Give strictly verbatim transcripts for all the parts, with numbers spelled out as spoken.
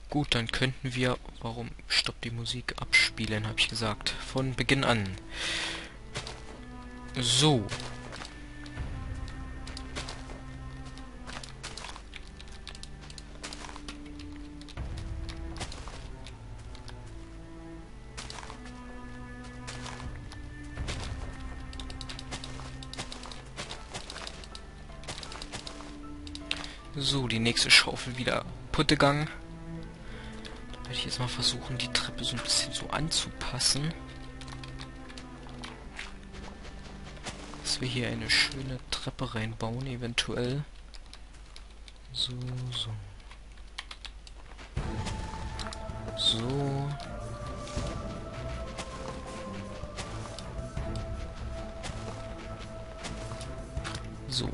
Gut, dann könnten wir... Warum stoppt die Musik? Abspielen, habe ich gesagt. Von Beginn an. So. So, die nächste Schaufel wieder Puttegang. Da werde ich jetzt mal versuchen, die Treppe so ein bisschen so anzupassen. Dass wir hier eine schöne Treppe reinbauen, eventuell. So, so. So. So.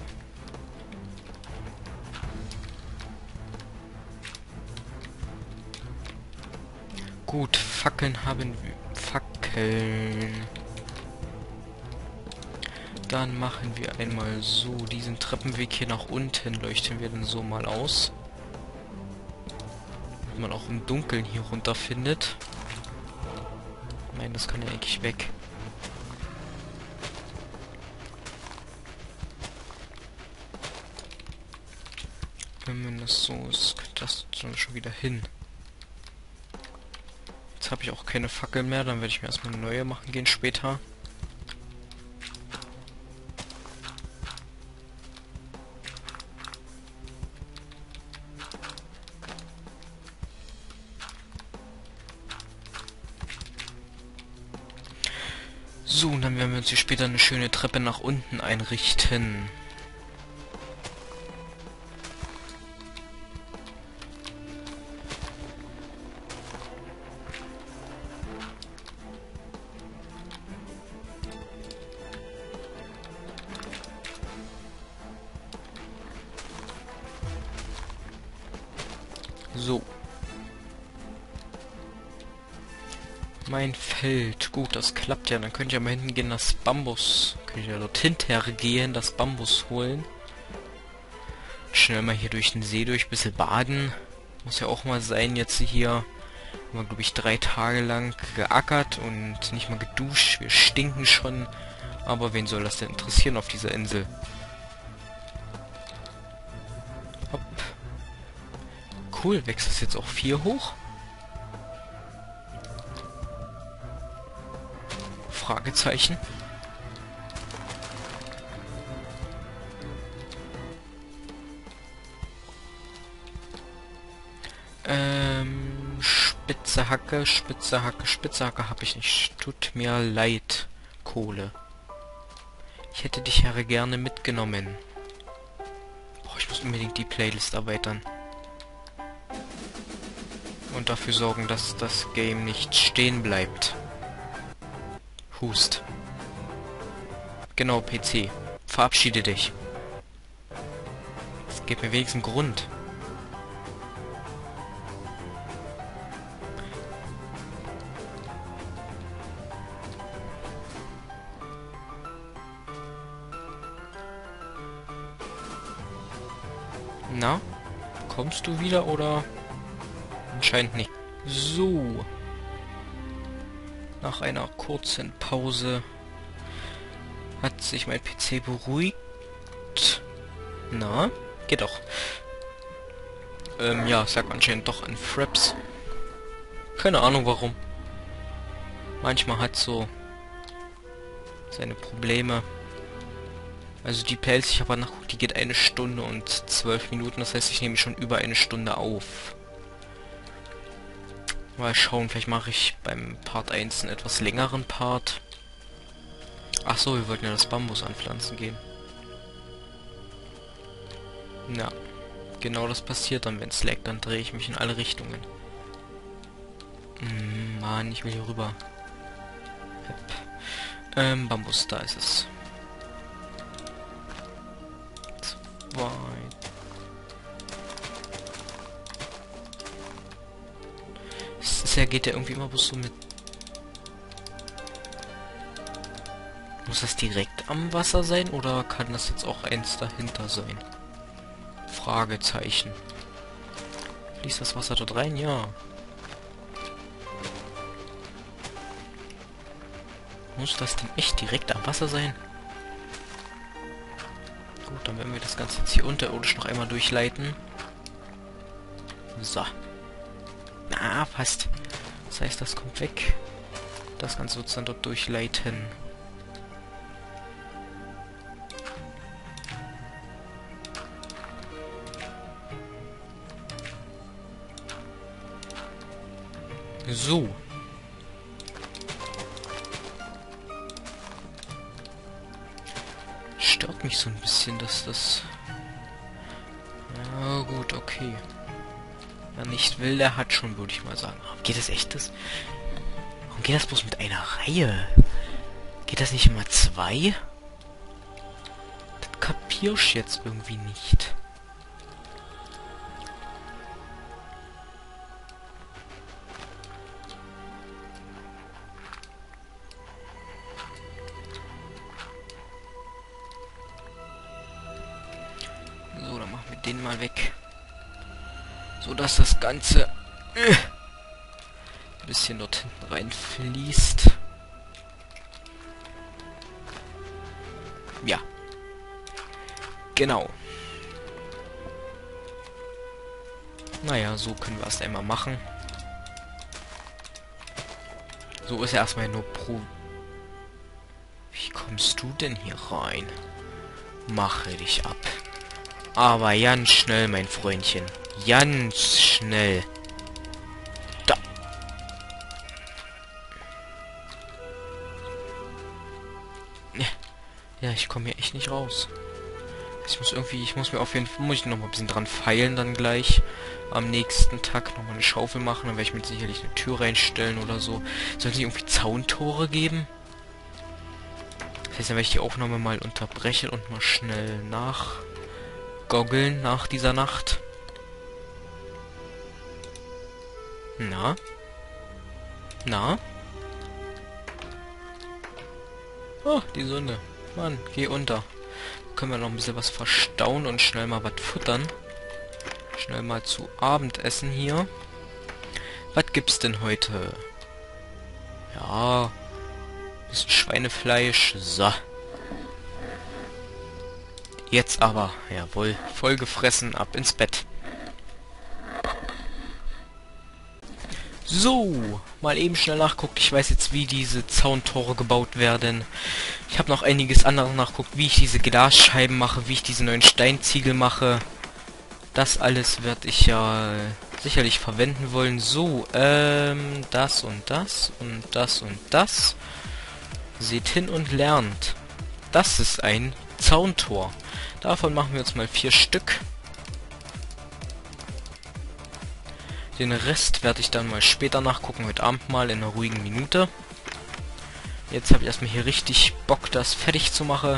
Gut, Fackeln haben wir. Fackeln. Dann machen wir einmal so. Diesen Treppenweg hier nach unten leuchten wir dann so mal aus. Wenn man auch im Dunkeln hier runter findet. Nein, das kann ja eigentlich weg. Wenn das so ist, könnte das dann schon wieder hin. Jetzt habe ich auch keine Fackel mehr, dann werde ich mir erstmal eine neue machen gehen später. So, und dann werden wir uns hier später eine schöne Treppe nach unten einrichten. So. Mein Feld. Gut, das klappt ja. Dann könnt ihr mal hinten gehen, das Bambus. Könnt ihr ja dort hinter gehen, das Bambus holen. Schnell mal hier durch den See durch, ein bisschen baden. Muss ja auch mal sein, jetzt hier haben wir, glaube ich, drei Tage lang geackert und nicht mal geduscht. Wir stinken schon. Aber wen soll das denn interessieren auf dieser Insel? Hopp. Cool, wächst das jetzt auch vier hoch? Fragezeichen. Ähm, spitze Hacke, spitze Hacke, spitze Hacke habe ich nicht. Tut mir leid, Kohle. Ich hätte dich ja gerne mitgenommen. Boah, ich muss unbedingt die Playlist erweitern. Und dafür sorgen, dass das Game nicht stehen bleibt. Hust. Genau, P C. Verabschiede dich. Es gibt mir wenigstens einen Grund. Na? Kommst du wieder oder? Anscheinend nicht. So. Nach einer kurzen Pause hat sich mein P C beruhigt. Na, geht doch. Ähm, ja, sagt anscheinend doch an Fraps. Keine Ahnung warum. Manchmal hat so seine Probleme. Also die Playlist, ich habe nachgeguckt, die geht eine Stunde und zwölf Minuten. Das heißt, ich nehme schon über eine Stunde auf. Mal schauen, vielleicht mache ich beim Part eins einen etwas längeren Part. Ach so, wir wollten ja das Bambus anpflanzen gehen. Ja, genau das passiert dann, wenn es laggt, dann drehe ich mich in alle Richtungen. Mm, Mann, ich will hier rüber. Hep. Ähm, Bambus, da ist es. Zwei. Bisher geht der irgendwie immer bloß so mit... Muss das direkt am Wasser sein oder kann das jetzt auch eins dahinter sein? Fragezeichen. Fließt das Wasser dort rein? Ja. Muss das denn echt direkt am Wasser sein? Gut, dann werden wir das Ganze jetzt hier unterirdisch noch einmal durchleiten. So. Na, passt. Das heißt, das kommt weg. Das Ganze wird dann dort durchleiten. So. Stört mich so ein bisschen, dass das... Ja gut, okay. Wer nicht will, der hat schon, würde ich mal sagen. Warum geht das echt das? Warum geht das bloß mit einer Reihe? Geht das nicht immer zwei? Das kapier ich jetzt irgendwie nicht. So, dann machen wir den mal weg. So dass das Ganze äh, ein bisschen dort hinten reinfließt. Ja. Genau. Naja, so können wir es einmal machen. So ist ja erstmal nur pro... Wie kommst du denn hier rein? Mache dich ab. Aber ganz schnell, mein Freundchen. Ganz schnell. Da. Ja, ich komme hier echt nicht raus. Ich muss irgendwie, ich muss mir auf jeden Fall, muss ich noch mal ein bisschen dran feilen dann gleich. Am nächsten Tag noch mal eine Schaufel machen, dann werde ich mir sicherlich eine Tür reinstellen oder so. Soll es nicht irgendwie Zauntore geben? Das heißt, dann werde ich die Aufnahme mal unterbrechen und mal schnell nachgoggeln nach dieser Nacht. Na? Na? Oh, die Sonne. Mann, geh unter. Können wir noch ein bisschen was verstauen und schnell mal was futtern. Schnell mal zu Abendessen hier. Was gibt's denn heute? Ja, bisschen Schweinefleisch. So. Jetzt aber, jawohl, voll gefressen, ab ins Bett. So, mal eben schnell nachguckt. Ich weiß jetzt, wie diese Zauntore gebaut werden. Ich habe noch einiges anderes nachguckt, wie ich diese Glasscheiben mache, wie ich diese neuen Steinziegel mache. Das alles werde ich ja sicherlich verwenden wollen. So, ähm, das und das und das und das. Seht hin und lernt. Das ist ein Zauntor. Davon machen wir jetzt mal vier Stück. Den Rest werde ich dann mal später nachgucken, heute Abend mal in einer ruhigen Minute. Jetzt habe ich erstmal hier richtig Bock, das fertig zu machen.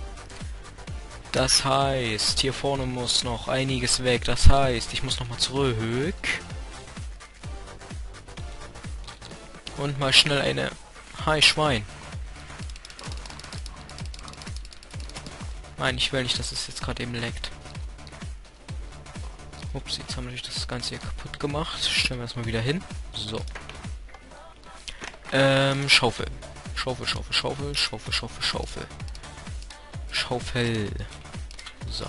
Das heißt, hier vorne muss noch einiges weg. Das heißt, ich muss nochmal zurück. Und mal schnell eine... Hi, Schwein. Nein, ich will nicht, dass es jetzt gerade eben leckt. Ups, jetzt haben wir das Ganze hier kaputt gemacht. Stellen wir es mal wieder hin. So. Ähm, Schaufel. Schaufel, Schaufel, Schaufel, Schaufel, Schaufel, Schaufel. Schaufel. So.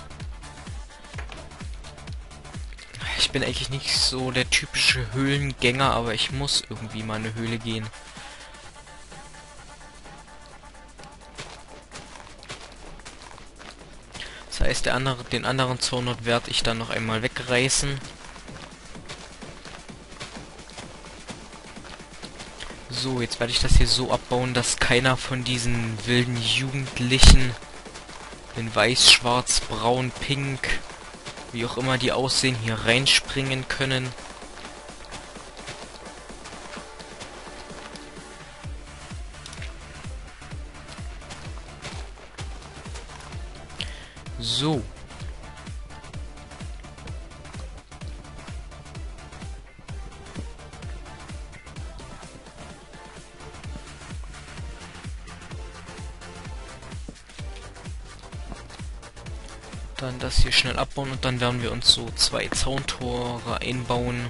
Ich bin eigentlich nicht so der typische Höhlengänger, aber ich muss irgendwie mal in eine Höhle gehen. Das heißt, der andere, den anderen Zaun werde ich dann noch einmal wegreißen. So, jetzt werde ich das hier so abbauen, dass keiner von diesen wilden Jugendlichen in weiß, schwarz, braun, pink, wie auch immer die aussehen, hier reinspringen können. So. Dann das hier schnell abbauen und dann werden wir uns so zwei Zauntore einbauen.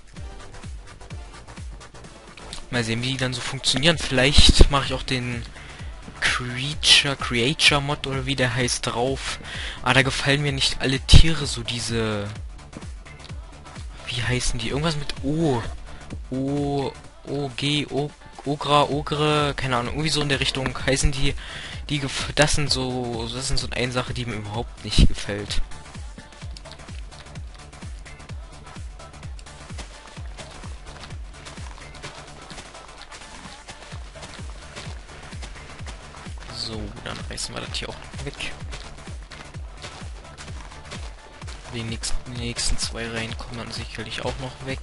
Mal sehen, wie die dann so funktionieren. Vielleicht mache ich auch den Creature, Creature Mod oder wie der heißt drauf. Aber da gefallen mir nicht alle Tiere, so diese... Wie heißen die? Irgendwas mit O. O, O, G, O, Ogra, Ogre, keine Ahnung, irgendwie so in der Richtung heißen die. Die gef das sind so, das sind so eine Sache, die mir überhaupt nicht gefällt. So, dann reißen wir das hier auch weg. Die nächsten, die nächsten zwei Reihen kommen dann sicherlich auch noch weg.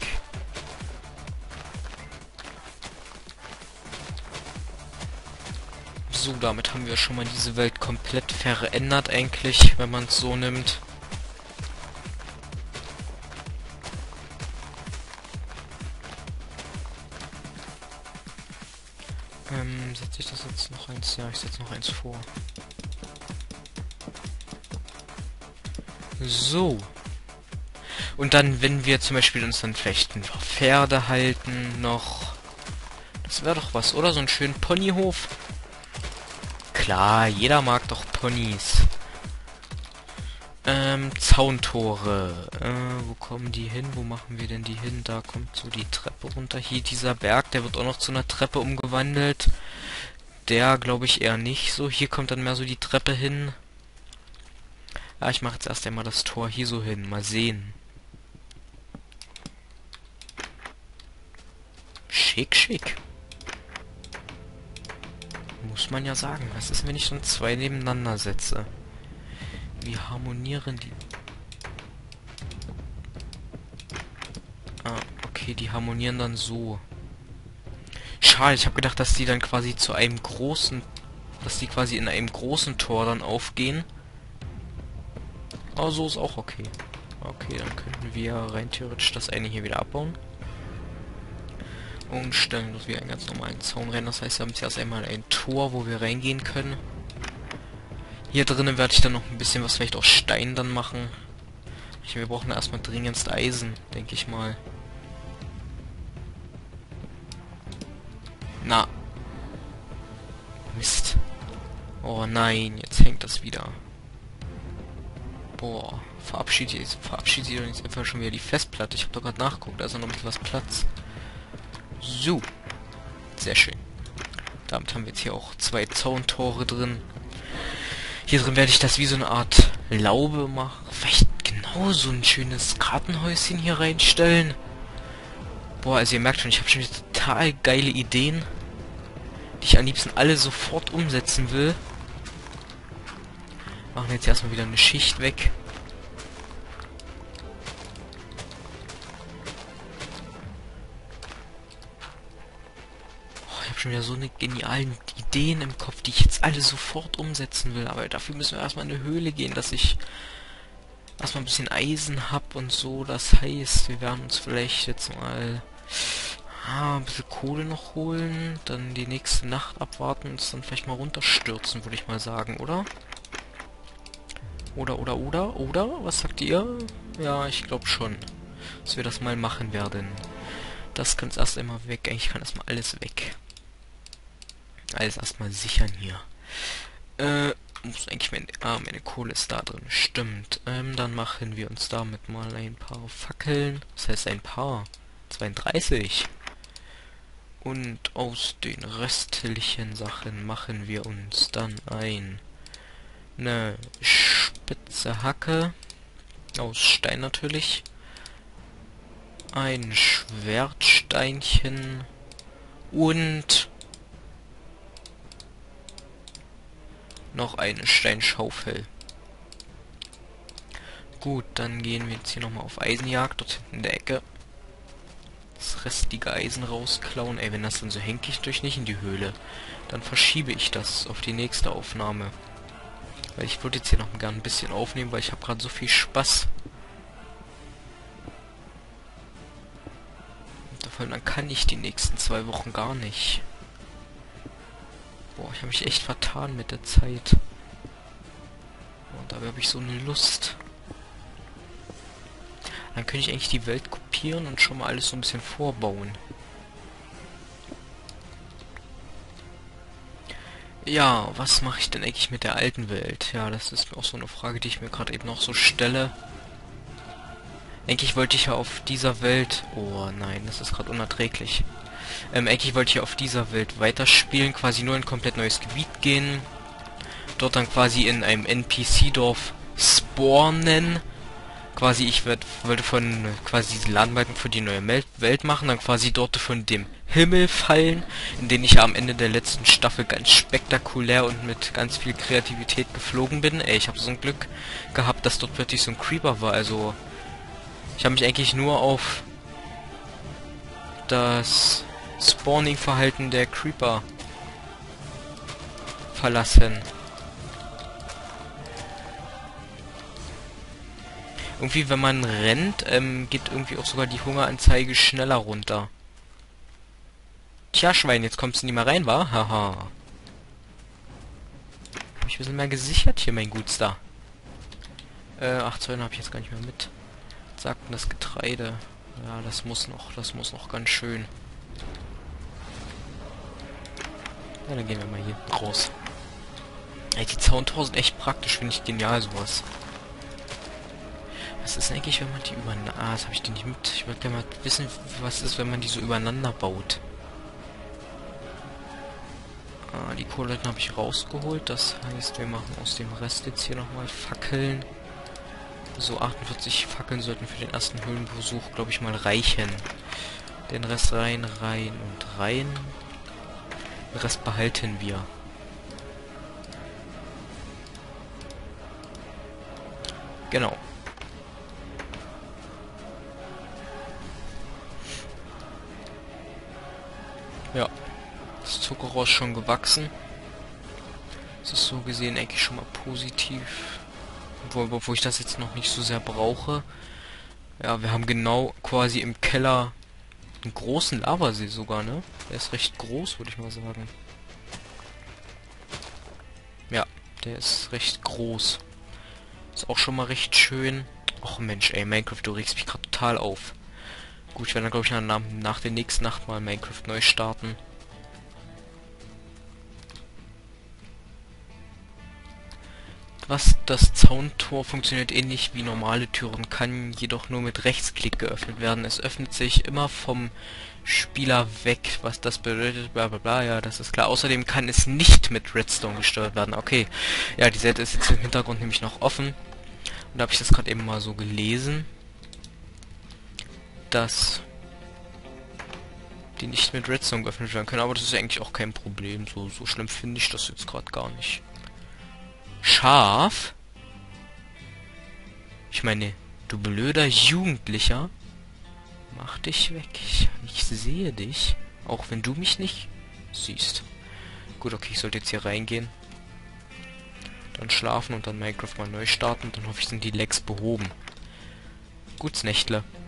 So, damit haben wir schon mal diese Welt komplett verändert eigentlich, wenn man es so nimmt. Ähm, setze ich das jetzt noch eins? Ja, ich setze noch eins vor. So. Und dann, wenn wir zum Beispiel uns dann vielleicht ein paar Pferde halten noch. Das wäre doch was, oder? So einen schönen Ponyhof. Klar, jeder mag doch Ponys. Ähm, Zauntore. Äh, wo kommen die hin? Wo machen wir denn die hin? Da kommt so die Treppe runter. Hier dieser Berg, der wird auch noch zu einer Treppe umgewandelt. Der glaube ich eher nicht so. Hier kommt dann mehr so die Treppe hin. Ah, ich mache jetzt erst einmal das Tor hier so hin. Mal sehen. Schick, schick. Muss man ja sagen. Was ist, wenn ich dann zwei nebeneinander setze? Wie harmonieren die? Ah, okay, die harmonieren dann so. Schade, ich habe gedacht, dass die dann quasi zu einem großen... Dass die quasi in einem großen Tor dann aufgehen. Aber so ist auch okay. Okay, dann könnten wir rein theoretisch das eine hier wieder abbauen. Und stellen dass wir einen ganz normalen Zaun rein. Das heißt, wir haben jetzt erst einmal ein Tor, wo wir reingehen können. Hier drinnen werde ich dann noch ein bisschen was vielleicht aus Stein dann machen. Ich, wir brauchen erstmal dringendst Eisen, denke ich mal. Na. Mist. Oh nein, jetzt hängt das wieder. Boah, verabschiedet verabschiedet ihr jetzt einfach schon wieder die Festplatte. Ich habe doch gerade nachgeguckt, da ist noch ein bisschen was Platz. So. Sehr schön. Damit haben wir jetzt hier auch zwei Zauntore drin. Hier drin werde ich das wie so eine Art Laube machen. Vielleicht genau so ein schönes Gartenhäuschen hier reinstellen. Boah, also ihr merkt schon, ich habe schon wieder total geile Ideen, die ich am liebsten alle sofort umsetzen will. Machen wir jetzt erstmal wieder eine Schicht weg. Oh, ich habe schon wieder so eine genialen Ideen im Kopf, die ich jetzt alle sofort umsetzen will. Aber dafür müssen wir erstmal in eine Höhle gehen, dass ich erstmal ein bisschen Eisen hab und so. Das heißt, wir werden uns vielleicht jetzt mal ah, ein bisschen Kohle noch holen, dann die nächste Nacht abwarten und uns dann vielleicht mal runterstürzen, würde ich mal sagen, oder? Oder, oder, oder, oder? Was sagt ihr? Ja, ich glaube schon, dass wir das mal machen werden. Das kann es erst einmal weg. Eigentlich kann erstmal alles weg. Alles erstmal sichern hier. Äh, muss eigentlich meine... Ah, meine Kohle ist da drin. Stimmt. Ähm, dann machen wir uns damit mal ein paar Fackeln. Das heißt ein paar. zweiunddreißig. Und aus den restlichen Sachen machen wir uns dann ein... eine spitze Hacke. Aus Stein natürlich. Ein Schwertsteinchen. Und... noch eine Steinschaufel. Gut, dann gehen wir jetzt hier nochmal auf Eisenjagd, dort hinten in der Ecke. Das restliche Eisen rausklauen. Ey, wenn das dann so hängt, ich durch nicht in die Höhle. Dann verschiebe ich das auf die nächste Aufnahme. Weil ich würde jetzt hier noch gerne ein bisschen aufnehmen, weil ich habe gerade so viel Spaß. Und davon dann kann ich die nächsten zwei Wochen gar nicht. Boah, ich habe mich echt vertan mit der Zeit. Und Dabei habe ich so eine Lust. Dann könnte ich eigentlich die Welt kopieren und schon mal alles so ein bisschen vorbauen. Ja, was mache ich denn eigentlich mit der alten Welt? Ja, das ist auch so eine Frage, die ich mir gerade eben noch so stelle. Eigentlich wollte ich ja auf dieser Welt... Oh nein, das ist gerade unerträglich. Ähm, eigentlich wollte ich ja auf dieser Welt weiterspielen, quasi nur in ein komplett neues Gebiet gehen. Dort dann quasi in einem N P C-Dorf spawnen. Quasi, ich werd, wollte von quasi die Ladenbalken für die neue Mel Welt machen, dann quasi dort von dem Himmel fallen, in den ich ja am Ende der letzten Staffel ganz spektakulär und mit ganz viel Kreativität geflogen bin. Ey, ich habe so ein Glück gehabt, dass dort plötzlich so ein Creeper war, also ich habe mich eigentlich nur auf das Spawning-Verhalten der Creeper verlassen. Irgendwie, wenn man rennt, ähm, geht irgendwie auch sogar die Hungeranzeige schneller runter. Tja, Schwein, jetzt kommst du nicht mehr rein, wa? Haha. Hab ich ein bisschen mehr gesichert hier, mein Gutstar. Äh, acht Zäune habe ich jetzt gar nicht mehr mit. Was sagt denn das Getreide? Ja, das muss noch, das muss noch ganz schön. Ja, dann gehen wir mal hier raus. Ey, die Zauntore sind echt praktisch, finde ich genial, sowas. Was ist eigentlich, wenn man die übereinander... Ah, das habe ich die nicht mit. Ich würde gerne mal wissen, was ist, wenn man die so übereinander baut. Ah, die Kohleleiten habe ich rausgeholt. Das heißt, wir machen aus dem Rest jetzt hier nochmal Fackeln. So, achtundvierzig Fackeln sollten für den ersten Höhlenbesuch, glaube ich, mal reichen. Den Rest rein, rein und rein. Den Rest behalten wir. Genau. Ja, das Zuckerrohr ist schon gewachsen. Das ist so gesehen eigentlich schon mal positiv. Obwohl, obwohl ich das jetzt noch nicht so sehr brauche. Ja, wir haben genau quasi im Keller einen großen Lavasee sogar, ne? Der ist recht groß, würde ich mal sagen. Ja, der ist recht groß. Ist auch schon mal recht schön. Och Mensch, ey, Minecraft, du regst mich gerade total auf. Gut, ich werde dann, glaube ich, nach, nach der nächsten Nacht mal Minecraft neu starten. Was das Zauntor funktioniert ähnlich wie normale Türen, kann jedoch nur mit Rechtsklick geöffnet werden. Es öffnet sich immer vom Spieler weg, was das bedeutet, bla bla bla, ja, das ist klar. Außerdem kann es nicht mit Redstone gesteuert werden. Okay, ja, die Seite ist jetzt im Hintergrund nämlich noch offen. Und da habe ich das gerade eben mal so gelesen, dass die nicht mit Redstone geöffnet werden können, aber das ist eigentlich auch kein Problem. So, so schlimm finde ich das jetzt gerade gar nicht. Schaf? Ich meine, du blöder Jugendlicher. Mach dich weg. Ich, ich sehe dich. Auch wenn du mich nicht siehst. Gut, okay, ich sollte jetzt hier reingehen. Dann schlafen und dann Minecraft mal neu starten. Dann hoffe ich, sind die Lags behoben. Guts Nächtle.